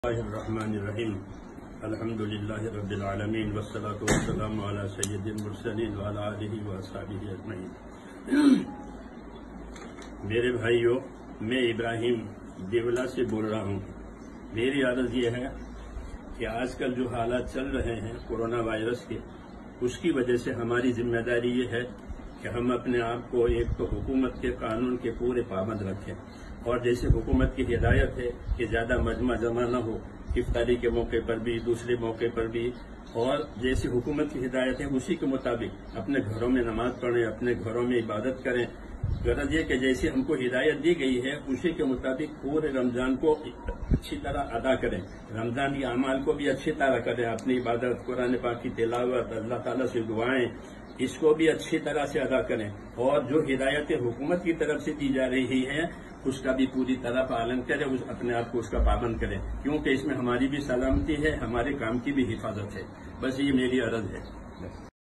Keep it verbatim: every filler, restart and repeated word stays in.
الرحمن الرحیم الحمد للہ رب العالمین والصلاة والسلام علی سید المرسلین وعلی آلہ واصحابہ اجمعین۔ میرے بھائیوں، میں ابراہیم دیولا سے بول رہا ہوں۔ میری عرض یہ ہے کہ آج کل جو حالات چل رہے ہیں کورونا وائرس کے، اس کی وجہ سے ہماری ذمہ داری یہ ہے کہ ہم اپنے آپ کو ایک تو حکومت کے قانون کے پورے پابند رکھیں، اور جیسے حکومت کی ہدایت ہے کہ زیادہ مجمع جمع نہ ہو افطاری کے موقع پر بھی، دوسرے موقع پر بھی، اور جیسے حکومت کی ہدایت ہے اسی کے مطابق اپنے گھروں میں نماز پڑھیں، اپنے گھروں میں عبادت کریں۔ غرض یہ کہ جیسے ہم کو ہدایت دی گئی ہے اسی کے مطابق پورے رمضان کو اچھی طرح ادا کریں، رمضان کے اعمال کو بھی اچھی طرح کریں، اپنی عبادت، قرآن پاک کی تلاوت، اللہ تعالیٰ سے دعائیں، اس کو بھی اچھی طرح سے ادا کریں، اور جو ہدایتیں حکومت کی طرف سے دی جا رہی ہیں اس کا بھی پوری طرح پالن کریں، اپنے آپ کو اس کا پابند کریں، کیونکہ اس میں ہماری بھی سلامتی ہے، ہمارے کام کی بھی حفاظت ہے۔ بس یہ میری عرض ہے۔